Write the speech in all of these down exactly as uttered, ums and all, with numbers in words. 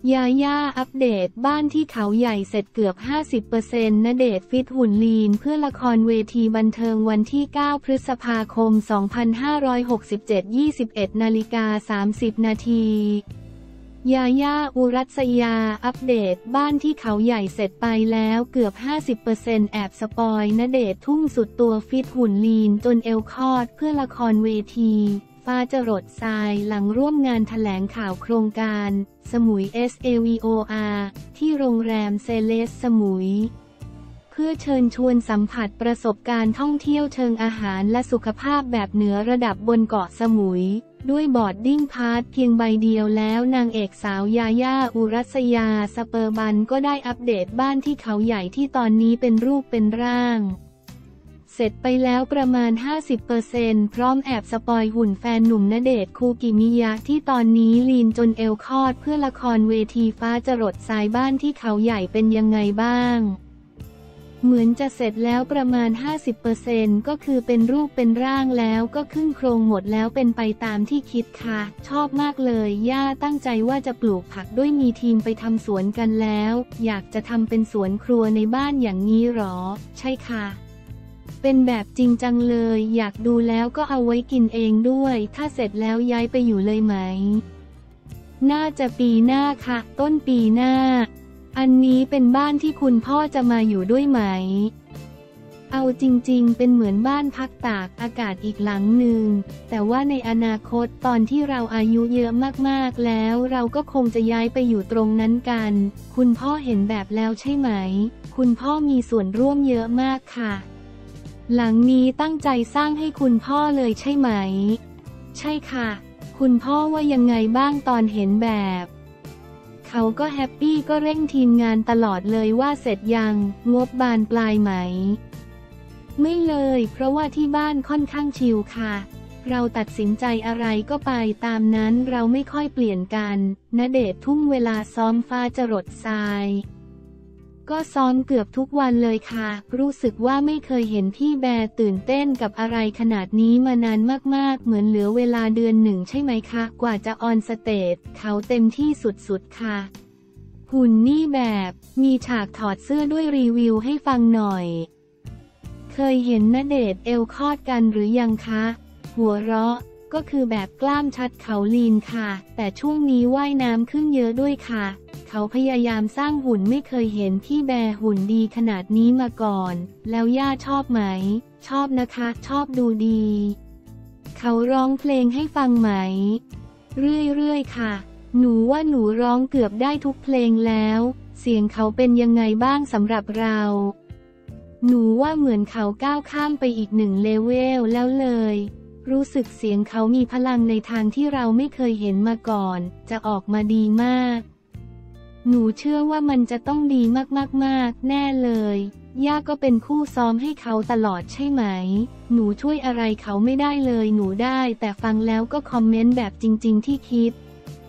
ยาย่าอัปเดตบ้านที่เขาใหญ่เสร็จเกือบ ห้าสิบเปอร์เซ็นต์ ณเดชน์ฟิตหุ่นลีนเพื่อละครเวทีบันเทิงวันที่ เก้า พฤษภาคม สองพันห้าร้อยหกสิบเจ็ด ยี่สิบเอ็ด นาฬิกา สามสิบ นาที ยาย่า อุรัสยา อัปเดตบ้านที่เขาใหญ่เสร็จไปแล้วเกือบ ห้าสิบเปอร์เซ็นต์ แอบสปอยณเดชน์ทุ่มสุดตัวฟิตหุ่นลีนจนเอวคลอดเพื่อละครเวทีฟ้าจรดทรายหลังร่วมงานแถลงข่าวโครงการสมุย เอส เอ วี โอ อาร์ ที่โรงแรมเซเลสสมุยเพื่อเชิญชวนสัมผัสประสบการณ์ท่องเที่ยวเชิงอาหารและสุขภาพแบบเหนือระดับบนเกาะสมุยด้วยบอร์ดดิ้งพาสเพียงใบเดียวแล้วนางเอกสาวยาย่า อุรัสยา สเปอร์บันก็ได้อัปเดตบ้านที่เขาใหญ่ที่ตอนนี้เป็นรูปเป็นร่างเสร็จไปแล้วประมาณ ห้าสิบเปอร์เซ็นต์ พร้อมแอบสปอยหุ่นแฟนหนุ่มณเดชน์คูกิมิยะที่ตอนนี้ลีนจนเอวคลอดเพื่อละครเวทีฟ้าจรดทรายบ้านที่เขาใหญ่เป็นยังไงบ้างเหมือนจะเสร็จแล้วประมาณ ห้าสิบเปอร์เซ็นต์ ก็คือเป็นรูปเป็นร่างแล้วก็ขึ้นโครงหมดแล้วเป็นไปตามที่คิดค่ะชอบมากเลยย่าตั้งใจว่าจะปลูกผักด้วยมีทีมไปทำสวนกันแล้วอยากจะทำเป็นสวนครัวในบ้านอย่างนี้หรอใช่ค่ะเป็นแบบจริงจังเลยอยากดูแล้วก็เอาไว้กินเองด้วยถ้าเสร็จแล้วย้ายไปอยู่เลยไหมน่าจะปีหน้าค่ะต้นปีหน้าอันนี้เป็นบ้านที่คุณพ่อจะมาอยู่ด้วยไหมเอาจริงๆเป็นเหมือนบ้านพักตากอากาศอีกหลังหนึ่งแต่ว่าในอนาคตตอนที่เราอายุเยอะมากๆแล้วเราก็คงจะย้ายไปอยู่ตรงนั้นกันคุณพ่อเห็นแบบแล้วใช่ไหมคุณพ่อมีส่วนร่วมเยอะมากค่ะหลังนี้ตั้งใจสร้างให้คุณพ่อเลยใช่ไหมใช่ค่ะคุณพ่อว่ายังไงบ้างตอนเห็นแบบเขาก็แฮปปี้ก็เร่งทีมงานตลอดเลยว่าเสร็จยังงบบานปลายไหมไม่เลยเพราะว่าที่บ้านค่อนข้างชิลค่ะเราตัดสินใจอะไรก็ไปตามนั้นเราไม่ค่อยเปลี่ยนกันณเดชน์ทุ่มเวลาซ้อมฟ้าจรดทรายก็ซ้อมเกือบทุกวันเลยค่ะรู้สึกว่าไม่เคยเห็นพี่แบร์ตื่นเต้นกับอะไรขนาดนี้มานานมากๆเหมือนเหลือเวลาเดือนหนึ่งใช่ไหมคะกว่าจะออนสเตจเขาเต็มที่สุดๆค่ะหุ่นนี่แบบมีฉากถอดเสื้อด้วยรีวิวให้ฟังหน่อยเคยเห็นณเดชน์เอวคลอดกันหรือยังคะหัวเราะก็คือแบบกล้ามชัดเขาลีนค่ะแต่ช่วงนี้ว่ายน้ำขึ้นเยอะด้วยค่ะเขาพยายามสร้างหุ่นไม่เคยเห็นพี่แบร์หุ่นดีขนาดนี้มาก่อนแล้วย่าชอบไหมชอบนะคะชอบดูดีเขาร้องเพลงให้ฟังไหมเรื่อยๆค่ะหนูว่าหนูร้องเกือบได้ทุกเพลงแล้วเสียงเขาเป็นยังไงบ้างสำหรับเราหนูว่าเหมือนเขาก้าวข้ามไปอีกหนึ่งเลเวลแล้วเลยรู้สึกเสียงเขามีพลังในทางที่เราไม่เคยเห็นมาก่อนจะออกมาดีมากหนูเชื่อว่ามันจะต้องดีมากๆๆแน่เลยย่าก็เป็นคู่ซ้อมให้เขาตลอดใช่ไหมหนูช่วยอะไรเขาไม่ได้เลยหนูได้แต่ฟังแล้วก็คอมเมนต์แบบจริงๆที่คิด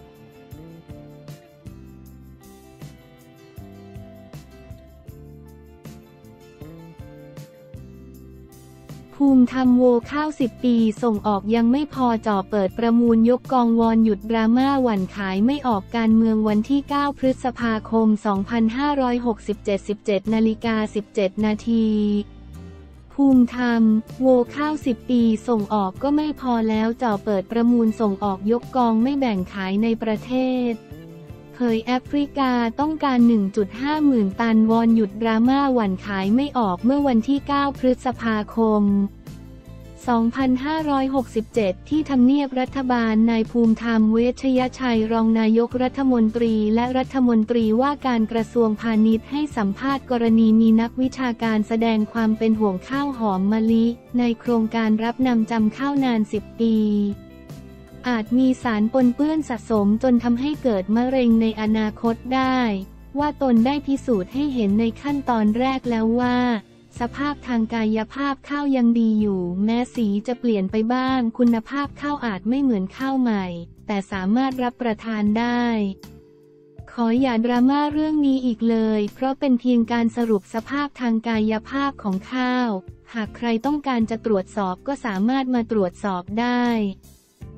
ภูมิธรรมโวข้าวสิบปีส่งออกยังไม่พอจ่อเปิดประมูลยกกองวอนหยุดดราม่าหวั่นขายไม่ออกการเมืองวันที่ เก้า พฤษภาคม สองพันห้าร้อยหกสิบเจ็ด สิบเจ็ด นาฬิกา สิบเจ็ด นาทีภูมิธรรมโวข้าวสิบปีส่งออกก็ไม่พอแล้วจ่อเปิดประมูลส่งออกยกกองไม่แบ่งขายในประเทศเผยแอฟริกาต้องการ หนึ่งจุดห้า หมื่นตันวอนหยุดดราม่าหวั่นขายไม่ออกเมื่อวันที่ เก้า พฤษภาคม สองพันห้าร้อยหกสิบเจ็ด ที่ทำเนียบรัฐบาลนายภูมิธรรมเวชยชัยรองนายกรัฐมนตรีและรัฐมนตรีว่าการกระทรวงพาณิชย์ให้สัมภาษณ์กรณีมีนักวิชาการแสดงความเป็นห่วงข้าวหอมมะลิในโครงการรับนำจำข้าวนานสิบปีอาจมีสารปนเปื้อนสะสมจนทำให้เกิดมะเร็งในอนาคตได้ว่าตนได้พิสูจน์ให้เห็นในขั้นตอนแรกแล้วว่าสภาพทางกายภาพข้าวยังดีอยู่แม้สีจะเปลี่ยนไปบ้างคุณภาพข้าวอาจไม่เหมือนข้าวใหม่แต่สามารถรับประทานได้ขออย่าดราม่าเรื่องนี้อีกเลยเพราะเป็นเพียงการสรุปสภาพทางกายภาพของข้าวหากใครต้องการจะตรวจสอบก็สามารถมาตรวจสอบได้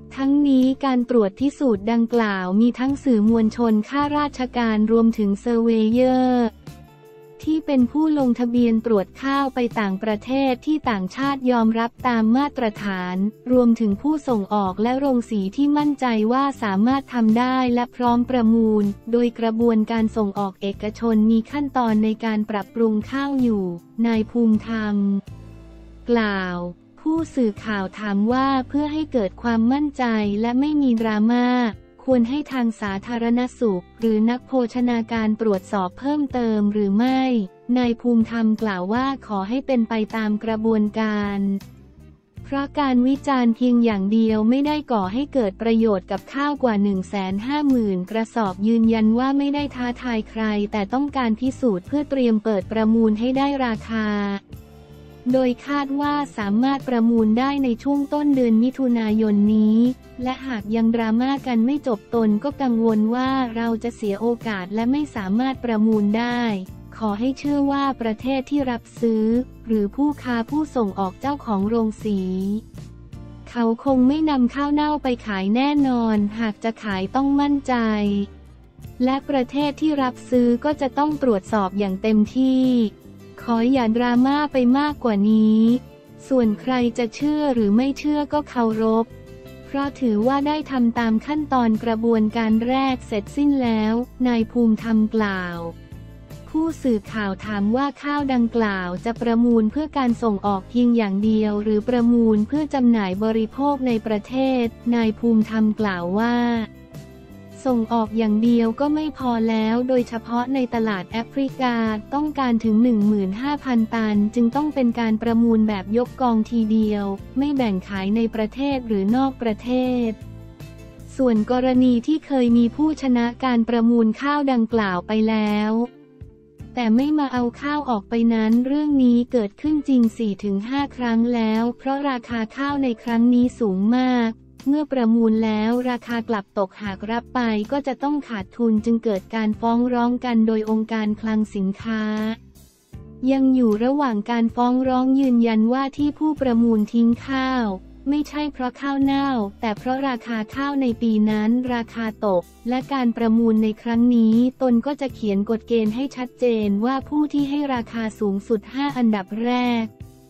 ทั้งนี้การตรวจพิสูจน์ดังกล่าวมีทั้งสื่อมวลชนข้าราชการรวมถึงเซอร์เวเยอร์ที่เป็นผู้ลงทะเบียนตรวจข้าวไปต่างประเทศที่ต่างชาติยอมรับตามมาตรฐานรวมถึงผู้ส่งออกและโรงสีที่มั่นใจว่าสามารถทำได้และพร้อมประมูลโดยกระบวนการส่งออกเอกชนมีขั้นตอนในการปรับปรุงข้าวอยู่นายภูมิธรรมกล่าวผู้สื่อข่าวถามว่าเพื่อให้เกิดความมั่นใจและไม่มีดราม่าควรให้ทางสาธารณสุขหรือนักโภชนาการตรวจสอบเพิ่มเติมหรือไม่นายภูมิธรรมกล่าวว่าขอให้เป็นไปตามกระบวนการเพราะการวิจารณ์เพียงอย่างเดียวไม่ได้ก่อให้เกิดประโยชน์กับข้าวกว่า หนึ่งแสนห้าหมื่น กระสอบยืนยันว่าไม่ได้ท้าทายใครแต่ต้องการพิสูจน์เพื่อเตรียมเปิดประมูลให้ได้ราคาโดยคาดว่าสามารถประมูลได้ในช่วงต้นเดือนมิถุนายนนี้และหากยังดราม่ากันไม่จบตนก็กังวลว่าเราจะเสียโอกาสและไม่สามารถประมูลได้ขอให้เชื่อว่าประเทศที่รับซื้อหรือผู้ค้าผู้ส่งออกเจ้าของโรงสีเขาคงไม่นำข้าวเน่าไปขายแน่นอนหากจะขายต้องมั่นใจและประเทศที่รับซื้อก็จะต้องตรวจสอบอย่างเต็มที่ขออย่าดราม่าไปมากกว่านี้ส่วนใครจะเชื่อหรือไม่เชื่อก็เคารพเพราะถือว่าได้ทำตามขั้นตอนกระบวนการแรกเสร็จสิ้นแล้วนายภูมิธรรมกล่าวผู้สื่อข่าวถามว่าข้าวดังกล่าวจะประมูลเพื่อการส่งออกเพียงอย่างเดียวหรือประมูลเพื่อจำหน่ายบริโภคในประเทศนายภูมิธรรมกล่าวว่าส่งออกอย่างเดียวก็ไม่พอแล้วโดยเฉพาะในตลาดแอฟริกาต้องการถึง หนึ่งหมื่นห้าพัน ตันจึงต้องเป็นการประมูลแบบยกกองทีเดียวไม่แบ่งขายในประเทศหรือนอกประเทศส่วนกรณีที่เคยมีผู้ชนะการประมูลข้าวดังกล่าวไปแล้วแต่ไม่มาเอาข้าวออกไปนั้นเรื่องนี้เกิดขึ้นจริง สี่ถึงห้า ครั้งแล้วเพราะราคาข้าวในครั้งนี้สูงมากเมื่อประมูลแล้วราคากลับตกหากรับไปก็จะต้องขาดทุนจึงเกิดการฟ้องร้องกันโดยองค์การคลังสินค้ายังอยู่ระหว่างการฟ้องร้องยืนยันว่าที่ผู้ประมูลทิ้งข้าวไม่ใช่เพราะข้าวเน่าแต่เพราะราคาข้าวในปีนั้นราคาตกและการประมูลในครั้งนี้ตนก็จะเขียนกฎเกณฑ์ให้ชัดเจนว่าผู้ที่ให้ราคาสูงสุดห้าอันดับแรก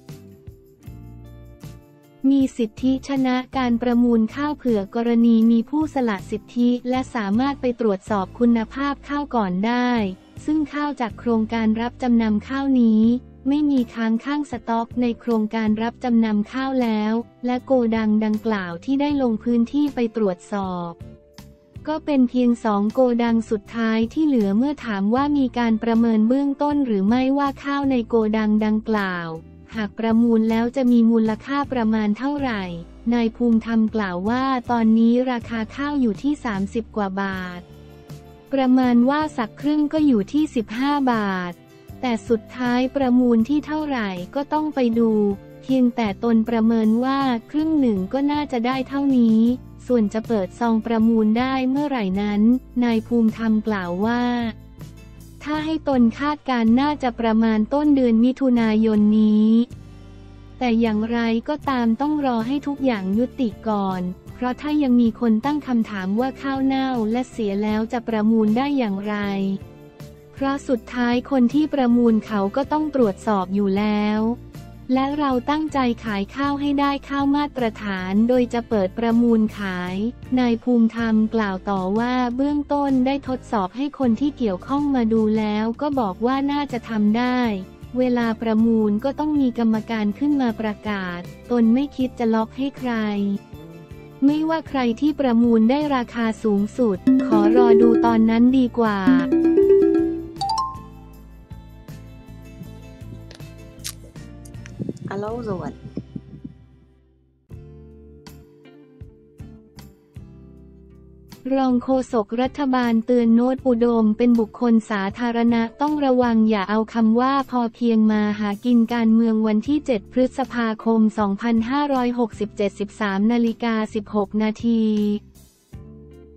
มีสิทธิชนะการประมูลข้าวเผื่อกรณีมีผู้สละสิทธิและสามารถไปตรวจสอบคุณภาพข้าวก่อนได้ซึ่งข้าวจากโครงการรับจำนำข้าวนี้ไม่มีค้างข้างสต็อกในโครงการรับจำนำข้าวแล้วและโกดังดังกล่าวที่ได้ลงพื้นที่ไปตรวจสอบก็เป็นเพียงสองโกดังสุดท้ายที่เหลือเมื่อถามว่ามีการประเมินเบื้องต้นหรือไม่ว่าข้าวในโกดังดังกล่าวหากประมูลแล้วจะมีมูลค่าประมาณเท่าไหร่นายภูมิธรรมกล่าวว่าตอนนี้ราคาข้าวอยู่ที่สามสิบกว่าบาทประมาณว่าสักครึ่งก็อยู่ที่สิบห้าบาทแต่สุดท้ายประมูลที่เท่าไหร่ก็ต้องไปดูเพียงแต่ตนประเมินว่าครึ่งหนึ่งก็น่าจะได้เท่านี้ส่วนจะเปิดซองประมูลได้เมื่อไหร่นั้นนายภูมิธรรมกล่าวว่าถ้าให้ตนคาดการน่าจะประมาณต้นเดือนมิถุนายนนี้แต่อย่างไรก็ตามต้องรอให้ทุกอย่างยุติก่อนเพราะถ้ายังมีคนตั้งคำถามว่าข้าวเน่าและเสียแล้วจะประมูลได้อย่างไรเพราะสุดท้ายคนที่ประมูลเขาก็ต้องตรวจสอบอยู่แล้วและเราตั้งใจขายข้าวให้ได้ข้าวมาตรฐานโดยจะเปิดประมูลขายนายภูมิธรรมกล่าวต่อว่าเบื้องต้นได้ทดสอบให้คนที่เกี่ยวข้องมาดูแล้วก็บอกว่าน่าจะทำได้เวลาประมูลก็ต้องมีกรรมการขึ้นมาประกาศตนไม่คิดจะล็อกให้ใครไม่ว่าใครที่ประมูลได้ราคาสูงสุดขอรอดูตอนนั้นดีกว่าอโลสวัสดีรองโฆษกรัฐบาลเตือนโน้ตอุดมเป็นบุคคลสาธารณะต้องระวังอย่าเอาคำว่าพอเพียงมาหากินการเมืองวันที่เจ็ดพฤษภาคมสองพันห้าร้อยหกสิบเจ็ด สิบสามนาฬิกาสิบหกนาที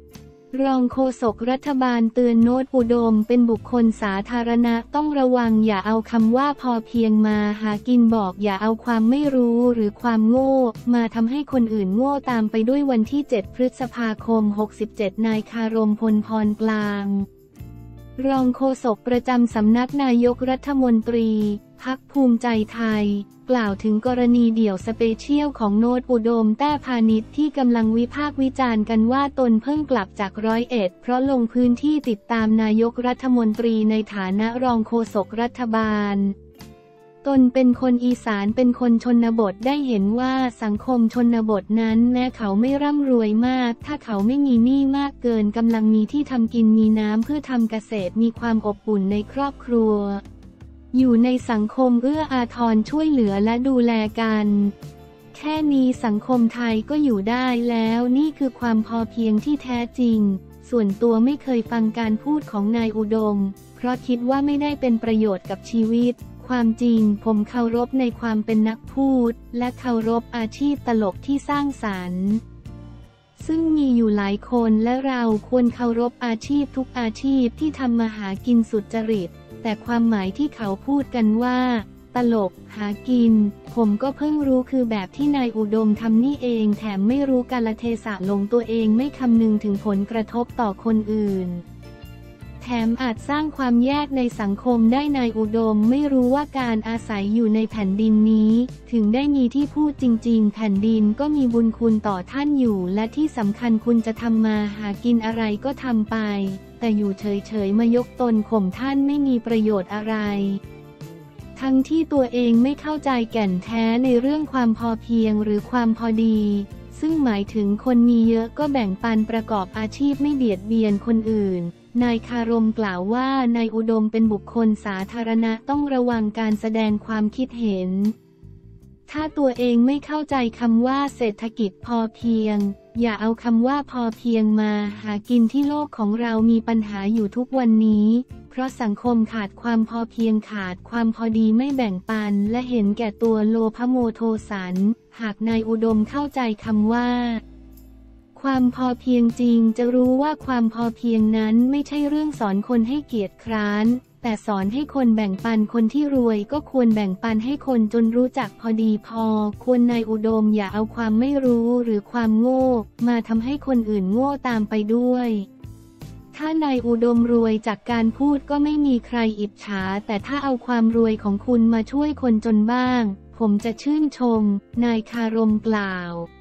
รองโฆษกรัฐบาลเตือนโน้ตอุดมเป็นบุคคลสาธารณะต้องระวังอย่าเอาคำว่าพอเพียงมาหากินบอกอย่าเอาความไม่รู้หรือความโง่มาทำให้คนอื่นโง่ตามไปด้วยวันที่เจ็ดพฤษภาคมหกสิบเจ็ดนายคารมพลพรกลางรองโฆษกประจำสำนักนายกรัฐมนตรีพรรคภูมิใจไทยกล่าวถึงกรณีเดี่ยวสเปเชียลของโน้ตอุดมแต้พาณิชย์ที่กำลังวิพากษ์วิจารณ์กันว่าตนเพิ่งกลับจากร้อยเอ็ดเพราะลงพื้นที่ติดตามนายกรัฐมนตรีในฐานะรองโฆษกรัฐบาลตนเป็นคนอีสานเป็นคนชนบทได้เห็นว่าสังคมชนบทนั้นแม้เขาไม่ร่ำรวยมากถ้าเขาไม่มีหนี้มากเกินกำลังมีที่ทำกินมีน้ำเพื่อทำเกษตรมีความอบอุ่นในครอบครัวอยู่ในสังคมเอื้ออาทรช่วยเหลือและดูแลกันแค่นี้สังคมไทยก็อยู่ได้แล้วนี่คือความพอเพียงที่แท้จริงส่วนตัวไม่เคยฟังการพูดของนายอุดมเพราะคิดว่าไม่ได้เป็นประโยชน์กับชีวิตความจริงผมเคารพในความเป็นนักพูดและเคารพอาชีพตลกที่สร้างสรรค์ซึ่งมีอยู่หลายคนและเราควรเคารพอาชีพทุกอาชีพที่ทำมาหากินสุจริตแต่ความหมายที่เขาพูดกันว่าตลกหากินผมก็เพิ่งรู้คือแบบที่นายอุดมทำนี่เองแถมไม่รู้กาลเทศะลงตัวเองไม่คำนึงถึงผลกระทบต่อคนอื่นแถมอาจสร้างความแยกในสังคมได้นายอุดมไม่รู้ว่าการอาศัยอยู่ในแผ่นดินนี้ถึงได้มีที่พูดจริงๆแผ่นดินก็มีบุญคุณต่อท่านอยู่และที่สำคัญคุณจะทำมาหากินอะไรก็ทำไปแต่อยู่เฉยๆมายกตนข่มท่านไม่มีประโยชน์อะไรทั้งที่ตัวเองไม่เข้าใจแก่นแท้ในเรื่องความพอเพียงหรือความพอดีซึ่งหมายถึงคนมีเยอะก็แบ่งปันประกอบอาชีพไม่เบียดเบียนคนอื่นนายคารมกล่าวว่านายอุดมเป็นบุคคลสาธารณะต้องระวังการแสดงความคิดเห็นถ้าตัวเองไม่เข้าใจคำว่าเศรษฐกิจพอเพียงอย่าเอาคำว่าพอเพียงมาหากินที่โลกของเรามีปัญหาอยู่ทุกวันนี้เพราะสังคมขาดความพอเพียงขาดความพอดีไม่แบ่งปันและเห็นแก่ตัวโลภโมโทสันหากนายอุดมเข้าใจคำว่าความพอเพียงจริงจะรู้ว่าความพอเพียงนั้นไม่ใช่เรื่องสอนคนให้เกียจคร้านแต่สอนให้คนแบ่งปันคนที่รวยก็ควรแบ่งปันให้คนจนรู้จักพอดีพอควรนายอุดมอย่าเอาความไม่รู้หรือความโง่มาทำให้คนอื่นโง่ตามไปด้วยถ้านายอุดมรวยจากการพูดก็ไม่มีใครอิจฉาแต่ถ้าเอาความรวยของคุณมาช่วยคนจนบ้างผมจะชื่นชมนายคารมกล่าว